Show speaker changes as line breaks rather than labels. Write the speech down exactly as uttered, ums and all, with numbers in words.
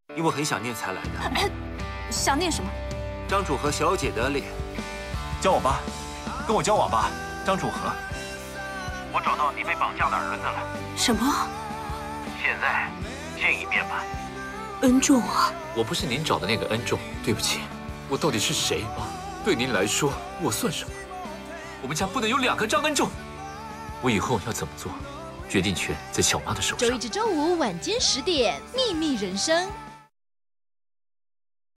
因为很想念才来的。
想念什么？
张楚和小姐的脸。
交往吧，跟我交往吧，张楚和。
我找到你被绑架的儿子了。
什么？
现在见一面吧。
恩重啊！
我不是您找的那个恩重，对不起，我到底是谁吗？对您来说，我算什么？我们家不能有两个张恩重。我以后要怎么做，决定权在小妈的手上。
周一至周五晚间十点，《秘密人生》。